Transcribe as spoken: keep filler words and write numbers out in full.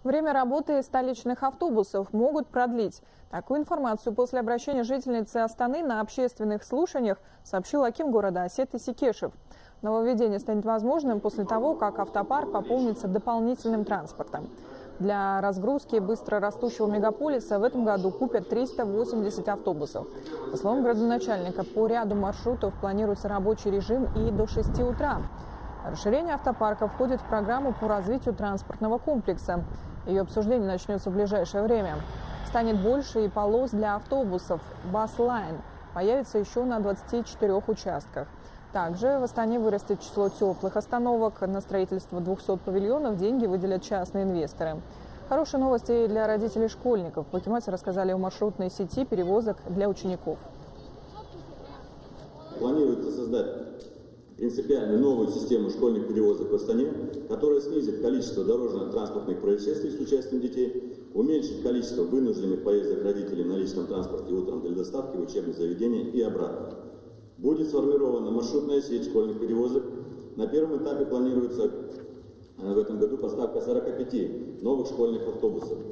Время работы столичных автобусов могут продлить. Такую информацию после обращения жительницы Астаны на общественных слушаниях сообщил аким города Асет Исекешев. Нововведение станет возможным после того, как автопарк пополнится дополнительным транспортом. Для разгрузки быстро растущего мегаполиса в этом году купят триста восемьдесят автобусов. По словам градоначальника, по ряду маршрутов планируется рабочий режим и до шести утра. Расширение автопарка входит в программу по развитию транспортного комплекса. Ее обсуждение начнется в ближайшее время. Станет больше и полос для автобусов «Баслайн». Появится еще на двадцати четырёх участках. Также в Астане вырастет число теплых остановок. На строительство двухсот павильонов деньги выделят частные инвесторы. Хорошие новости для родителей школьников. В акимате рассказали о маршрутной сети перевозок для учеников. Планируется создать принципиально новую систему школьных перевозок в Астане, которая снизит количество дорожно-транспортных происшествий с участием детей, уменьшит количество вынужденных поездок родителей на личном транспорте утром для доставки в учебное заведение и обратно. Будет сформирована маршрутная сеть школьных перевозок. На первом этапе планируется в этом году поставка сорока пяти новых школьных автобусов.